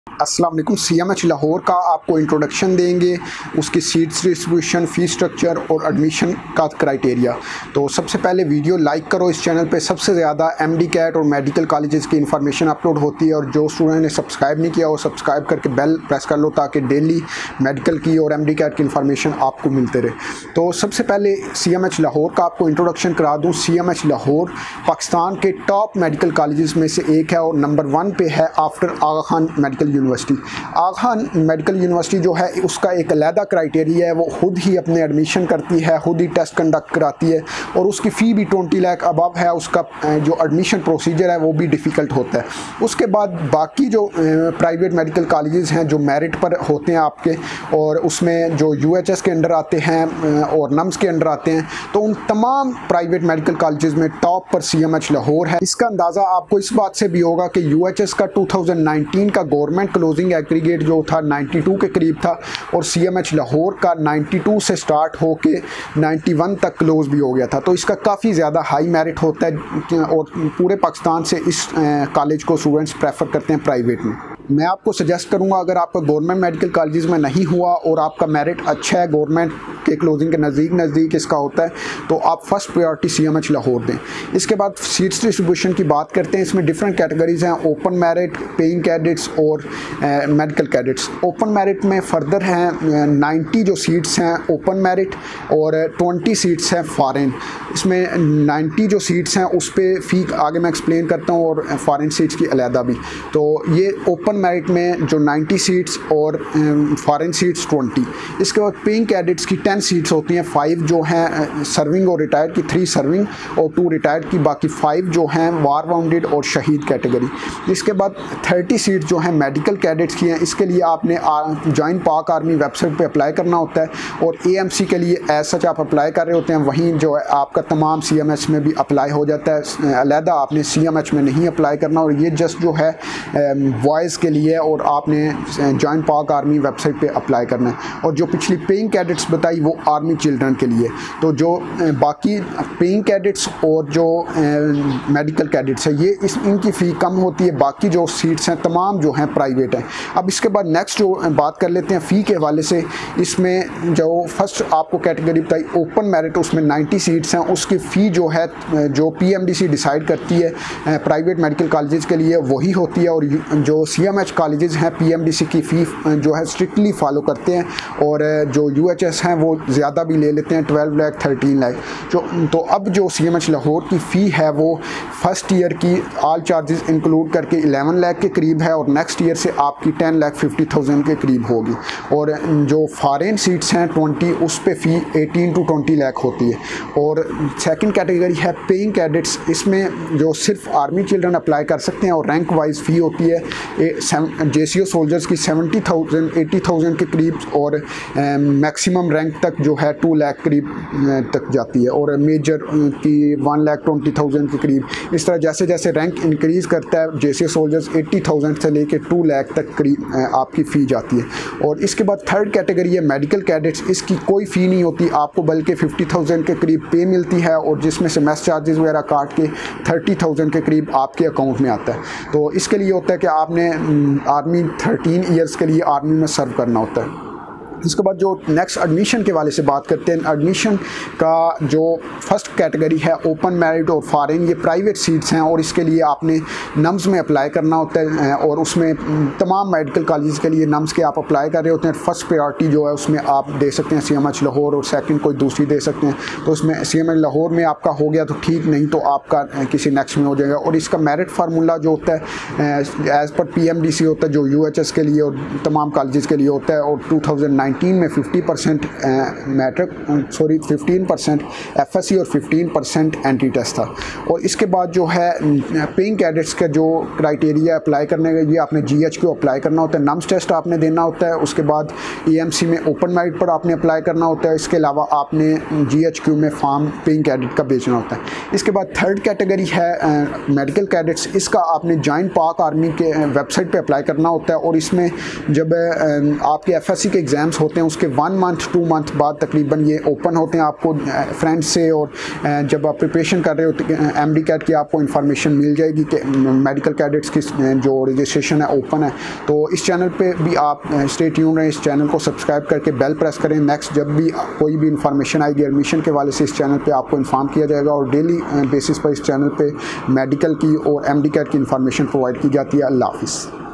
अस्सलाम वालेकुम। CMH लाहौर का आपको इंट्रोडक्शन देंगे, उसकी सीट्स डिस्ट्रीब्यूशन, फ़ी स्ट्रक्चर और एडमिशन का क्राइटेरिया। तो सबसे पहले वीडियो लाइक करो। इस चैनल पे सबसे ज़्यादा MD कैट और मेडिकल कॉलेजेस की इन्फॉर्मेशन अपलोड होती है, और जो स्टूडेंट ने सब्सक्राइब नहीं किया वो सब्सक्राइब करके बेल प्रेस कर लो ताकि डेली मेडिकल की और MD कैट की इन्फॉर्मेशन आपको मिलते रहे। तो सबसे पहले CMH लाहौर का आपको इंट्रोडक्शन करा दूँ। CMH लाहौर पाकिस्तान के टॉप मेडिकल कॉलेजेस में से एक है और नंबर 1 पे है after Aga Khan medical university. Aga Khan medical university जो है उसका एक अलहदा क्राइटेरिया है, वो खुद ही अपने एडमिशन करती है, खुद ही टेस्ट कंडक्ट कराती है और उसकी फ़ी भी 20 लाख अबव है। उसका जो एडमिशन प्रोसीजर है वो भी डिफ़िकल्ट होता है। उसके बाद बाकी जो प्राइवेट मेडिकल कॉलेजेस हैं जो मेरिट पर होते हैं आपके, और उसमें जो UHS के अंडर आते हैं और NUMS के अंडर आते हैं, तो उन तमाम प्राइवेट मेडिकल कॉलेजेस में टॉप पर CMH लाहौर है। इसका अंदाज़ा आपको इस बात से भी होगा कि UHS का 2019 का गवर्नमेंट क्लोजिंग एग्रीगेट जो था 92 के करीब था, और CMH लाहौर का 92 से स्टार्ट होके 91 तक क्लोज भी हो गया था। तो इसका काफ़ी ज़्यादा हाई मेरिट होता है और पूरे पाकिस्तान से इस कॉलेज को स्टूडेंट्स प्रेफर करते हैं प्राइवेट में। मैं आपको सजेस्ट करूंगा, अगर आपका गवर्नमेंट मेडिकल कॉलेजेस में नहीं हुआ और आपका मेरिट अच्छा है, गवर्नमेंट के क्लोजिंग के नज़दीक इसका होता है, तो आप फर्स्ट प्रायोरिटी CMH लाहौर दें। इसके बाद सीट्स डिस्ट्रीब्यूशन की बात करते हैं। इसमें डिफरेंट कैटेगरीज हैं, ओपन मेरिट, पेइंग कैडेट्स और मेडिकल कैडेट्स। ओपन मेरिट में फर्दर हैं 90 जो सीट्स हैं ओपन मेरिट और 20 सीट्स हैं फॉरेन। इसमें 90 जो सीट्स हैं उस पर फ़ी आगे मैं एक्सप्लेन करता हूँ, और फॉरेन सीट्स की अलहदा भी। तो ये ओपन मेरिट में जो 90 सीट्स और फॉरेन सीट्स 20। इसके बाद पेइंग कैडेट्स की 10 सीट्स होती हैं, 5 जो हैं सर्विंग और रिटायर्ड की, 3 सर्विंग और 2 रिटायर्ड की, बाकी 5 जो हैं वार वाउंडेड और शहीद कैटेगरी। इसके बाद 30 सीट जो हैं मेडिकल कैडेट्स की हैं। इसके लिए आपने जॉइंट पाक आर्मी वेबसाइट पे अप्लाई करना होता है, और AMC के लिए एज सच आप अप्लाई कर रहे होते हैं, वहीं जो है आपका तमाम CMH में भी अप्लाई हो जाता है। अलहदा आपने CMH में नहीं अप्लाई करना, और ये जस्ट जो है बॉयज़ के लिए, और आपने जॉइंट पाक आर्मी वेबसाइट पे अप्लाई करना है। और जो पिछली पेइंग कैडेट्स बताई वो आर्मी चिल्ड्रन के लिए। तो जो बाकी पेइंग कैडेट्स और जो मेडिकल कैडेट्स है ये इनकी फ़ी कम होती है, बाकी जो सीट्स हैं तमाम जो हैं प्राइवेट हैं। अब इसके बाद नेक्स्ट जो बात कर लेते हैं फ़ी के हवाले से। इसमें जो फर्स्ट आपको कैटेगरी बताई ओपन मेरिट, उसमें 90 सीट्स हैं, उसकी फ़ी जो है जो PMDC डिसाइड करती है प्राइवेट मेडिकल कॉलेजेस के लिए वही होती है, और जो CMH कॉलेजेस हैं PMDC की फ़ी जो है स्ट्रिक्टली फॉलो करते हैं, और जो UHS हैं वो ज़्यादा भी ले लेते हैं, 12 लाख 13 लाख तो अब जो CMH लाहौर की फ़ी है वो फर्स्ट ईयर की ऑल चार्जेस इंक्लूड करके 11 लाख के करीब है, और नेक्स्ट ईयर से आपकी 10,50,000 के करीब होगी। और जो फॉरेन सीट्स हैं 20, उस पे फ़ी 18 to 20 लाख होती है। और सेकंड कैटेगरी है पेइंग कैडेट्स। इसमें जो सिर्फ आर्मी चिल्ड्रन अप्लाई कर सकते हैं, और रैंक वाइज फ़ी होती है JCO सोल्जर्स की 70,000 80,000 के करीब, और मैक्सिमम रैंक तक जो है 2 लाख करीब तक जाती है, और मेजर की 1,20,000 के करीब। इस तरह जैसे जैसे रैंक इंक्रीज़ करता है JCO सोल्जर्स 80,000 से लेके 2 लाख तक करीब आपकी फ़ी जाती है। और इसके बाद थर्ड कैटेगरी है मेडिकल कैडेट्स। इसकी कोई फ़ी नहीं होती आपको, बल्कि 50,000 के करीब पे मिलती है, और जिसमें से मेस चार्जेस वगैरह काट के 30,000 के करीब आपके अकाउंट में आता है। तो इसके लिए होता है कि आपने आर्मी 13 ईयर्स के लिए आर्मी में सर्व करना होता है। इसके बाद जो नेक्स्ट एडमिशन के वाले से बात करते हैं। एडमिशन का जो फर्स्ट कैटेगरी है ओपन मेरिट और फॉरेन, ये प्राइवेट सीट्स हैं, और इसके लिए आपने NUMS में अप्लाई करना होता है, और उसमें तमाम मेडिकल कॉलेज के लिए NUMS के आप अप्लाई कर रहे होते हैं। फर्स्ट प्रायोरिटी जो है उसमें आप दे सकते हैं CMH लाहौर, और सेकंड कोई दूसरी दे सकते हैं। तो उसमें CMH लाहौर में आपका हो गया तो ठीक, नहीं तो आपका किसी नेक्स्ट में हो जाएगा। और इसका मेरिट फार्मूला जो होता है एज़ पर PMDC होता है, जो UHS के लिए और तमाम कॉलेजेस के लिए होता है। और 2019 में 50% मैट्रिक 15% FSC और 15% एंट्री टेस्ट था। और इसके बाद जो है पेइंग कैडेट्स का जो क्राइटेरिया अप्लाई करने का, ये आपने GH को अप्लाई करना होता है, NUMS टेस्ट आपने देना होता है। उसके बाद AMC में ओपन मेरिट पर आपने अप्लाई करना होता है। इसके अलावा आपने GHQ में फॉर्म पेइंग कैडेट का भेजना होता है। इसके बाद थर्ड कैटेगरी है मेडिकल कैडेट्स। इसका आपने जॉइंट पाक आर्मी के वेबसाइट पर अप्लाई करना होता है, और इसमें जब आपके FSC के एग्ज़ाम्स होते हैं उसके 1 मंथ 2 मंथ बाद तकरीबन ये ओपन होते हैं। आपको फ्रेंड्स से और जब आप प्रिपरेशन कर रहे हो एमडी कैट की आपको इन्फॉर्मेशन मिल जाएगी कि मेडिकल कैडेट्स की जो रजिस्ट्रेशन है ओपन है। तो इस चैनल पे भी आप स्टे ट्यून रहें, इस चैनल को सब्सक्राइब करके बेल प्रेस करें। नेक्स्ट जब भी कोई भी इन्फॉर्मेशन आएगी एडमिशन के वाले से इस चैनल पे आपको इन्फॉर्म किया जाएगा और डेली बेसिस पर इस चैनल पे मेडिकल की और एमडी कैट की इन्फॉर्मेशन प्रोवाइड की जाती है। अल्लाह हाफिज़।